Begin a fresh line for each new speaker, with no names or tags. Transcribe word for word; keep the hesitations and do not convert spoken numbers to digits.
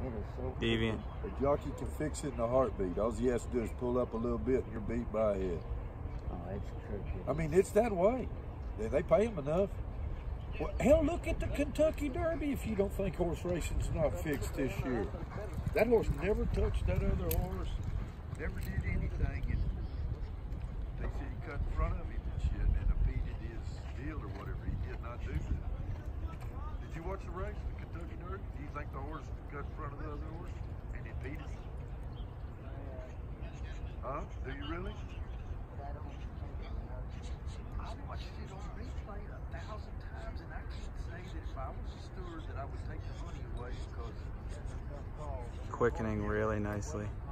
Deviant.
A jockey can fix it in a heartbeat. All he has to do is pull up a little bit and you're beat by a head.
Oh, that's crooked.
I mean, it's that way. They, they pay him enough. Well, hell, look at the Kentucky Derby if you don't think horse racing's not fixed this year. That horse never touched that other horse, never did anything. And they said he cut in front of him and shit and impeded his deal or whatever. He did not do that. Did you watch the race, the Kentucky Derby? Do you think the horse cut in front of the other horse and impeded? Huh? Do you really?
I watched it on replay a thousand times, and I can't say that if I was a steward that I would take the money away because
Quickening really nicely.